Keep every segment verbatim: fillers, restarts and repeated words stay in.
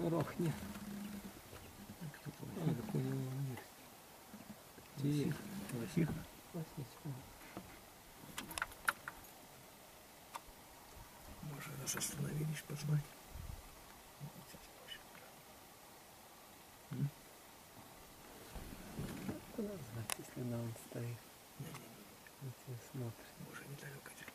Рохни. Лосих. Может, нас остановились позвать? Куда звать, если на он стоит? На тебя смотрит. Может, недалеко делать.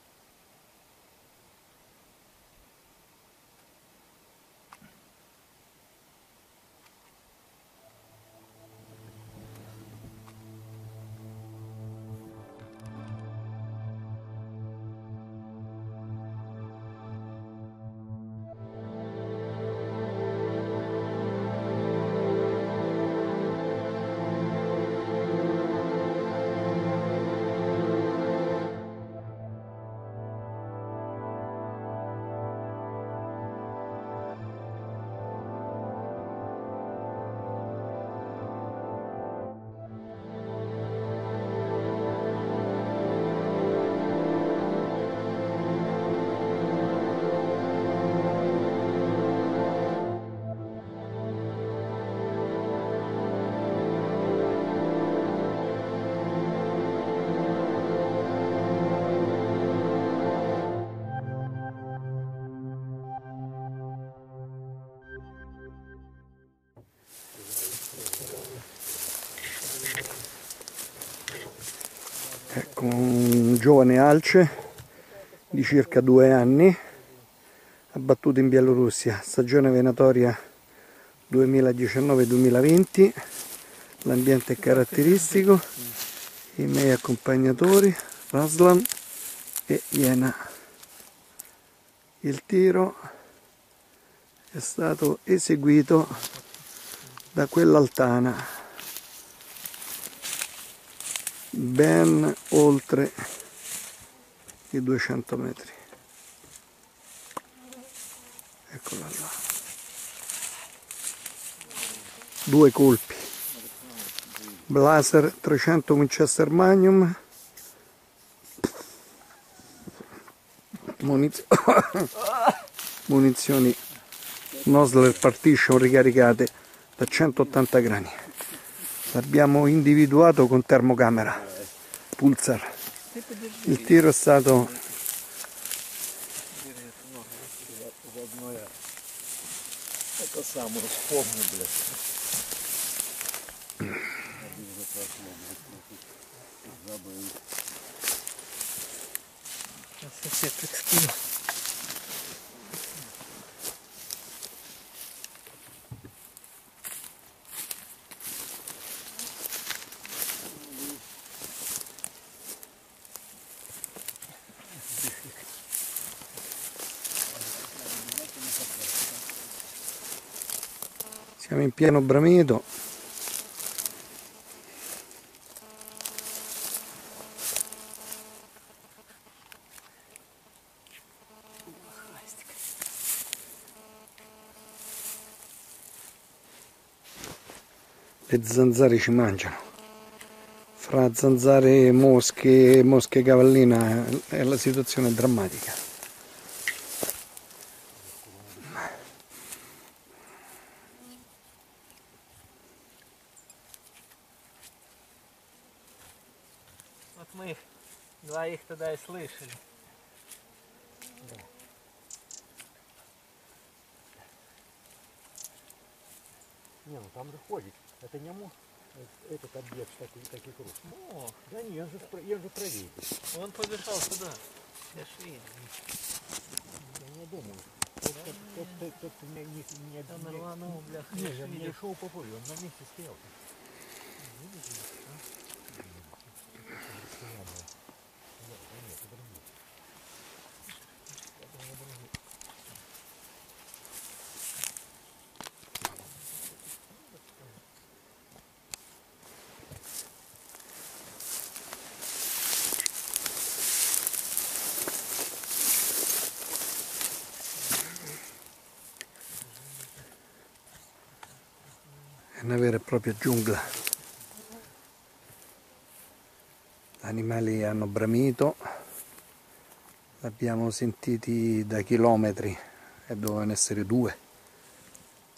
Ecco un giovane alce di circa due anni abbattuto in Bielorussia, stagione venatoria duemiladiciannove duemilaventi. L'ambiente è caratteristico, i miei accompagnatori Raslan e Iena. Il tiro è stato eseguito da quell'altana ben oltre i duecento metri. Eccola là. Due colpi. Blaser trecento Winchester Magnum. Muniz munizioni Nosler Partition ricaricate da centottanta grani. L'abbiamo individuato con termocamera Pulsar. Il tiro è stato Это сам вспомнил, блядь. Забыл. Сейчас я так скину. Siamo in pieno brameto. Le zanzare ci mangiano. Fra zanzare e mosche, mosche cavallina è la situazione drammatica. Вот мы их двоих тогда и слышали. Да. Не, ну там же ходит. Это не мог этот объект такой, таких рук. О, Да не, он же, он же правее. он побежал сюда. Я ж вижу. Я не думаю. Тот, тот, тот, тот, тот не, не, не, Он рванул, бляха. не, я ж не, не видел. шел по полю, он на месте стоял. È una vera e propria giungla. Gli animali hanno bramito, l'abbiamo sentiti da chilometri e dovevano essere due.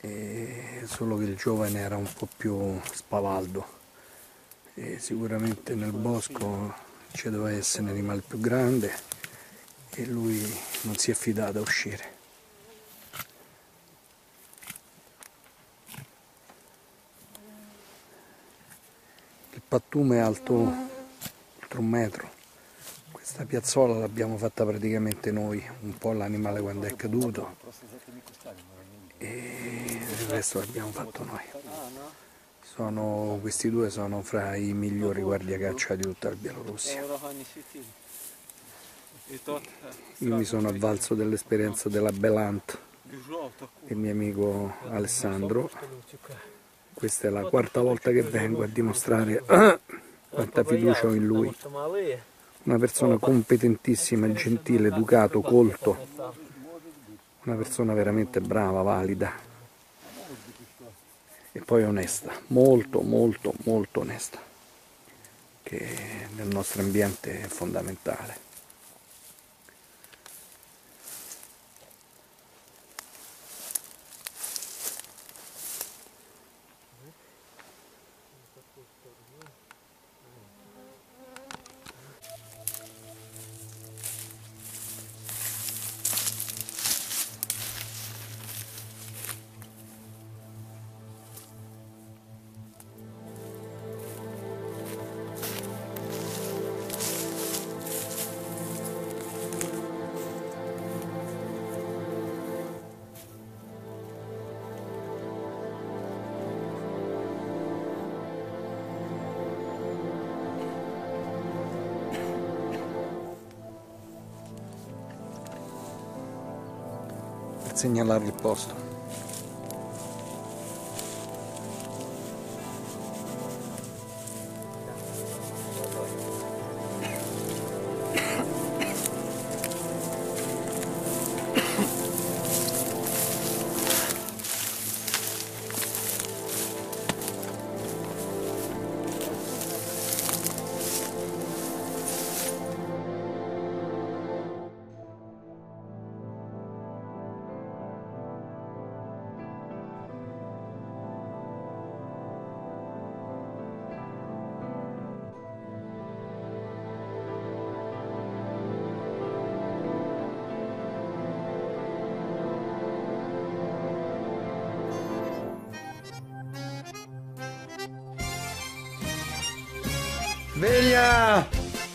e solo che il giovane era un po' più spavaldo e sicuramente nel bosco ci doveva essere un animale più grande e lui non si è fidato a uscire. Il pattume è alto oltre un metro. Questa piazzola l'abbiamo fatta praticamente noi, un po' l'animale quando è caduto e il resto l'abbiamo fatto noi. Sono, questi due sono fra i migliori guardiacaccia di tutta la Bielorussia. Io mi sono avvalso dell'esperienza della Belant del mio amico Alessandro. Questa è la quarta volta che vengo a dimostrare quanta fiducia ho in lui. Una persona competentissima, gentile, educato, colto. Una persona veramente brava, valida. E poi onesta, molto, molto, molto onesta. Che nel nostro ambiente è fondamentale. Per segnalare il posto. Sveglia!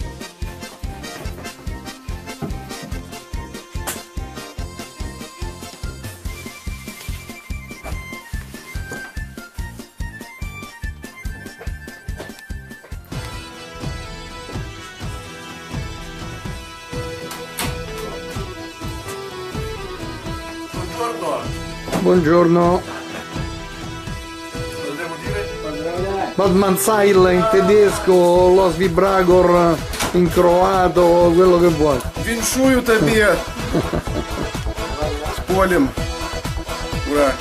Buongiorno. Buongiorno. Cosa devo dire? Badmansail in tedesco, Los Vibragor in croato, quello che vuoi. Віншую тебе с полем. Ура.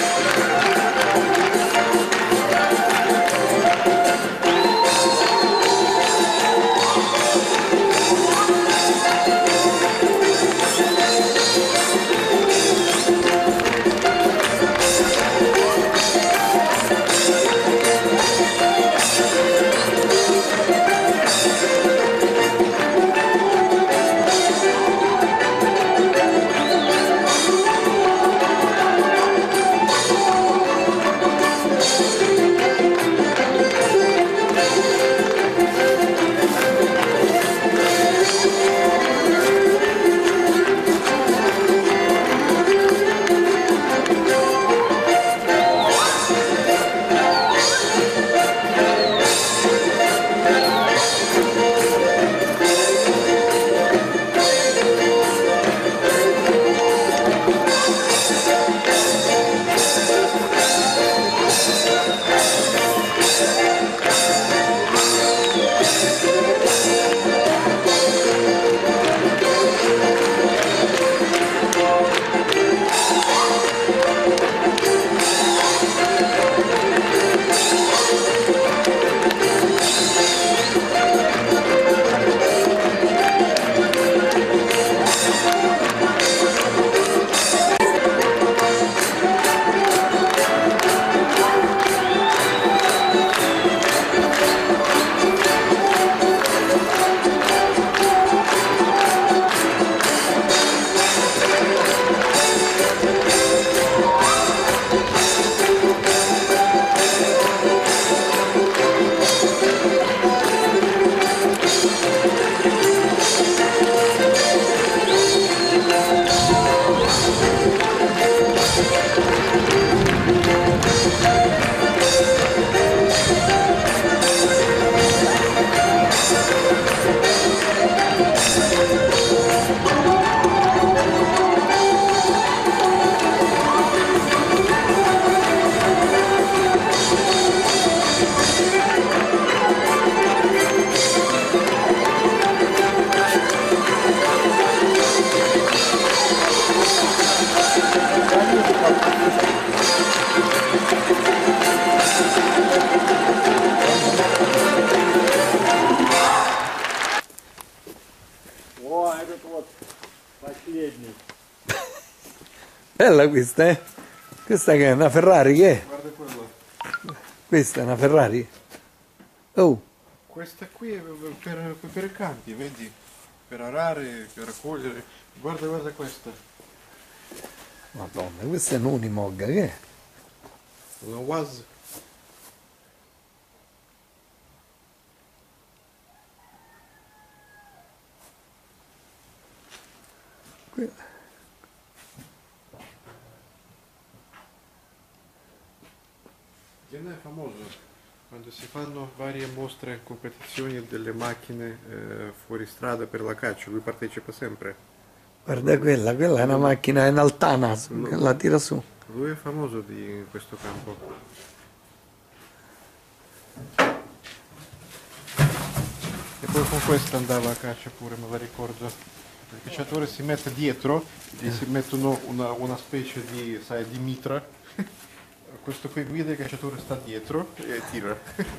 Bella questa, eh? Questa che è una Ferrari, che è? Guarda quello. Questa è una Ferrari? Oh! Questa qui è per, per i campi, vedi? Per arare, per raccogliere. Guarda, guarda questa. Madonna, questa è un'Unimog, che è? Una U A S. Qui. È famoso quando si fanno varie mostre e competizioni delle macchine eh, fuori strada per la caccia, lui partecipa sempre. Guarda quella, quella è una macchina in altana, che la tira su. Lui è famoso di, in questo campo. E poi con questa andava a caccia pure, me la ricordo. Il cacciatore si mette dietro, gli si mettono una, una specie di, sai, di mitra. Questo qui guida, il cacciatore sta dietro e tira.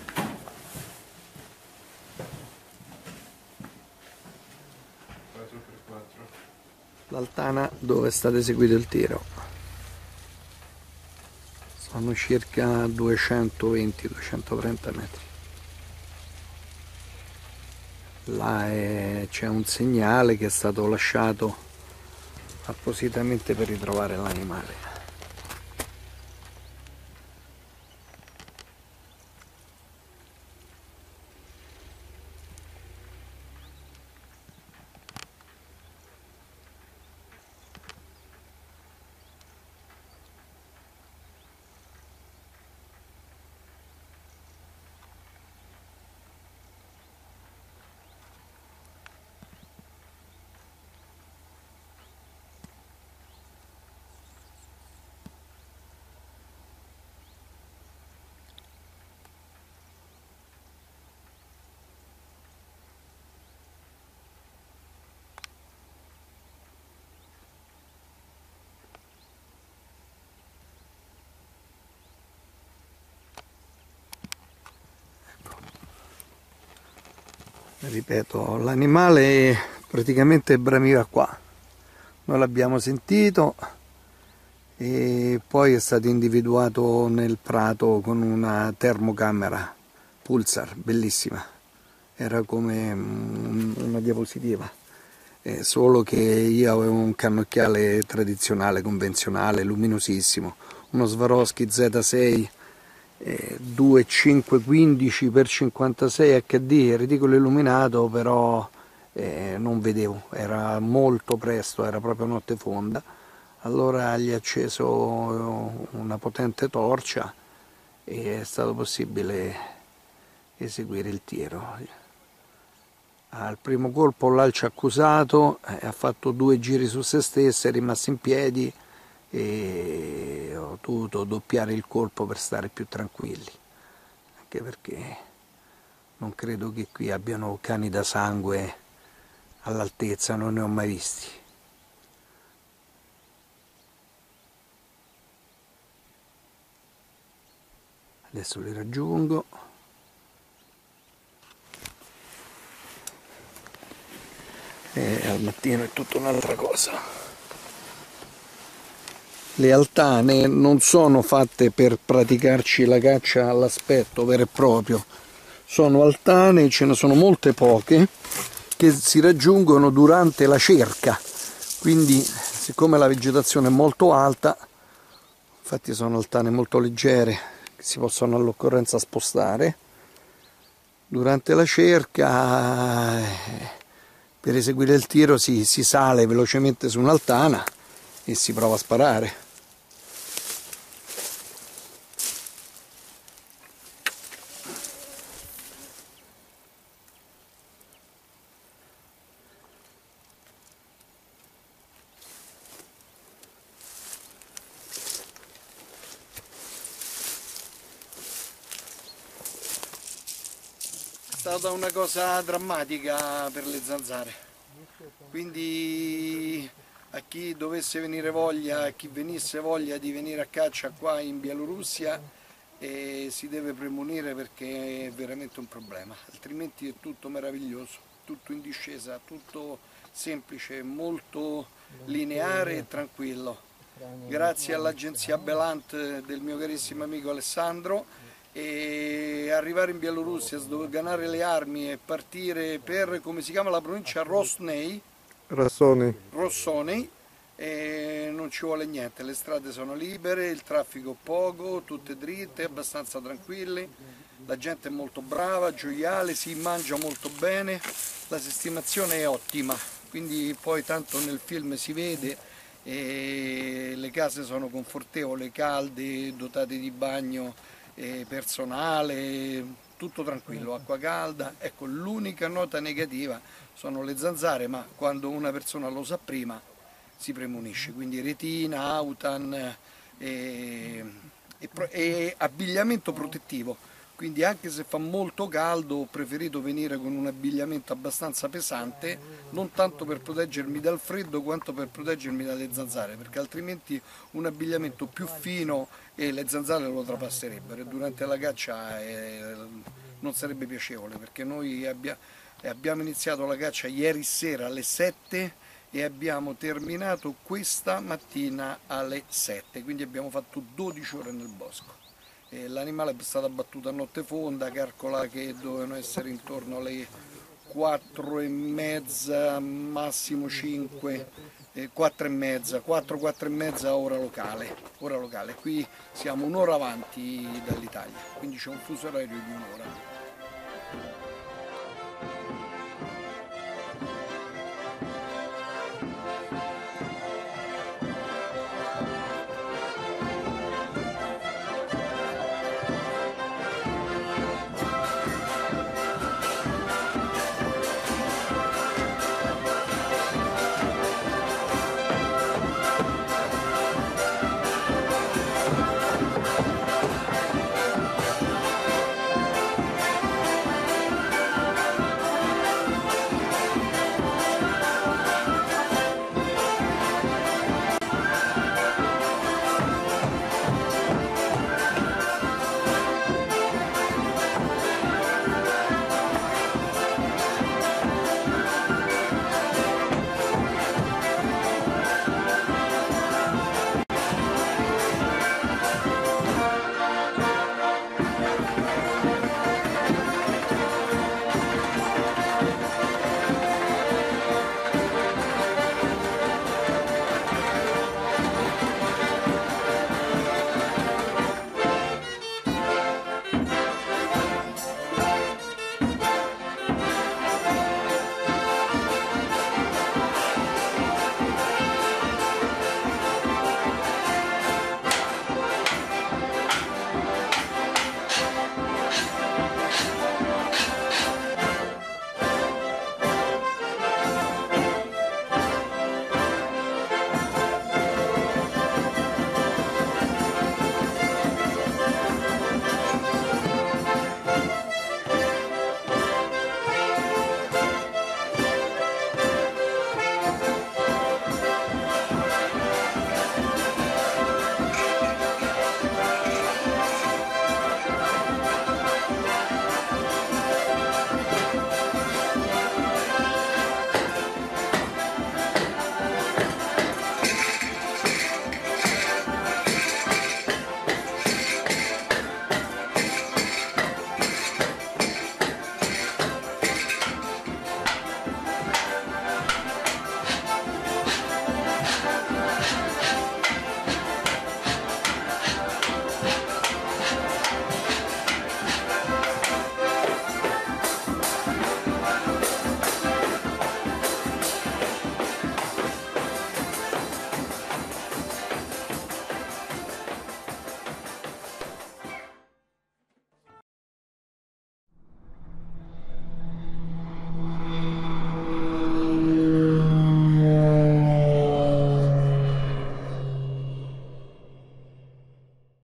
quattro per quattro. L'altana dove è stato eseguito il tiro. Sono circa duecentoventi duecentotrenta metri. Là c'è un segnale che è stato lasciato appositamente per ritrovare l'animale. Ripeto, l'animale praticamente bramiva qua, noi l'abbiamo sentito e poi è stato individuato nel prato con una termocamera Pulsar, bellissima, era come una diapositiva, eh, solo che io avevo un cannocchiale tradizionale, convenzionale, luminosissimo, uno Swarovski Z sei eh, due cinque quindici per cinquantasei H D, ridicolo illuminato, però eh, non vedevo, era molto presto, era proprio notte fonda. Allora gli ho acceso una potente torcia e è stato possibile eseguire il tiro. Al primo colpo l'alce accusato, eh, ha fatto due giri su se stesso, è rimasto in piedi e ho dovuto doppiare il colpo per stare più tranquilli, anche perché non credo che qui abbiano cani da sangue all'altezza, non ne ho mai visti. Adesso li raggiungo. E al mattino è tutta un'altra cosa. Le altane non sono fatte per praticarci la caccia all'aspetto vero e proprio, sono altane, ce ne sono molte poche, che si raggiungono durante la cerca, quindi siccome la vegetazione è molto alta, infatti sono altane molto leggere, che si possono all'occorrenza spostare, durante la cerca per eseguire il tiro si, si sale velocemente su un'altana e si prova a sparare. È stata una cosa drammatica per le zanzare, quindi a chi dovesse venire voglia, a chi venisse voglia di venire a caccia qua in Bielorussia eh, si deve premunire, perché è veramente un problema, altrimenti è tutto meraviglioso, tutto in discesa, tutto semplice, molto lineare e tranquillo. Grazie all'agenzia Belant del mio carissimo amico Alessandro, e arrivare in Bielorussia, sdoganare le armi e partire per, come si chiama la provincia, Rosnei, Rossoni. Rossonei, e non ci vuole niente, le strade sono libere, il traffico poco, tutte dritte, abbastanza tranquille, la gente è molto brava, gioiale, si mangia molto bene, la sistemazione è ottima, quindi poi tanto nel film si vede, e le case sono confortevoli, calde, dotate di bagno personale, tutto tranquillo, acqua calda. Ecco, l'unica nota negativa sono le zanzare, ma quando una persona lo sa prima si premunisce, quindi retina, autan e, e, e abbigliamento protettivo, quindi anche se fa molto caldo ho preferito venire con un abbigliamento abbastanza pesante, non tanto per proteggermi dal freddo quanto per proteggermi dalle zanzare, perché altrimenti un abbigliamento più fino e le zanzare lo trapasserebbero e durante la caccia eh, non sarebbe piacevole, perché noi abbia, abbiamo iniziato la caccia ieri sera alle sette e abbiamo terminato questa mattina alle sette, quindi abbiamo fatto dodici ore nel bosco. L'animale è stato abbattuto a notte fonda, calcola che dovevano essere intorno alle quattro e mezza, massimo cinque, eh, quattro e mezza, quattro, quattro e mezza ora locale, ora locale. Qui siamo un'ora avanti dall'Italia, quindi c'è un fuso orario di un'ora.